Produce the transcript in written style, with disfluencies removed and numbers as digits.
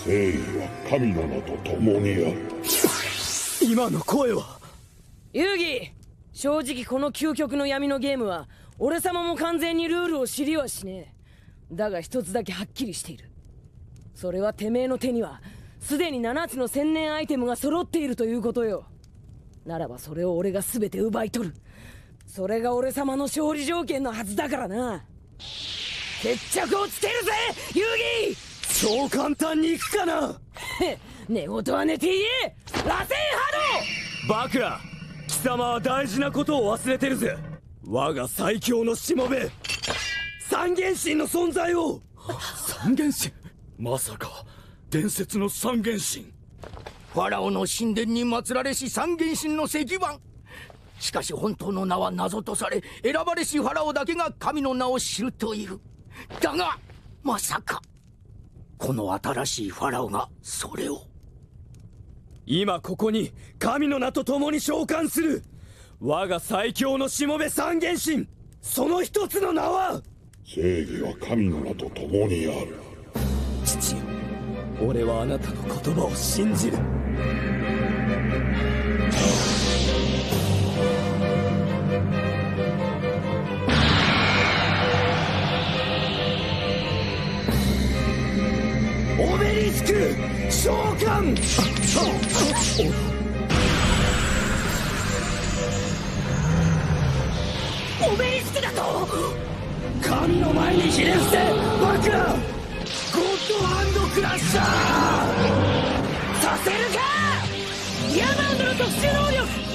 正義は神の名と共にある。 今の声は。 遊戯、正直この究極の闇のゲームは俺様も完全にルールを知りはしねえ。だが一つだけはっきりしている。それはてめえの手にはすでに7つの千年アイテムが揃っているということよ。ならばそれを俺が全て奪い取る。それが俺様の勝利条件のはずだからな。決着をつけるぜ遊戯。 そう簡単にいくかな。 寝言は寝て言え。螺旋波動。バカ、貴様は大事なことを忘れてるぜ。我が最強のしもべ三原神の存在を。三原神、まさか伝説の三原神。 ファラオの神殿に祀られし三原神の石板。しかし本当の名は謎とされ、選ばれしファラオだけが神の名を知るという。だがまさかこの新しいファラオがそれを。 今ここに神の名と共に召喚する我が最強のしもべ三原神。その一つの名は。 正義は神の名と共にある。 父よ、俺はあなたの言葉を信じる。オベリスク召喚。 オベリスクだと。 神の前にひれ伏せバクラ。ゴッドハンドクラッシャーさせるか。ディアマウンドの特殊能力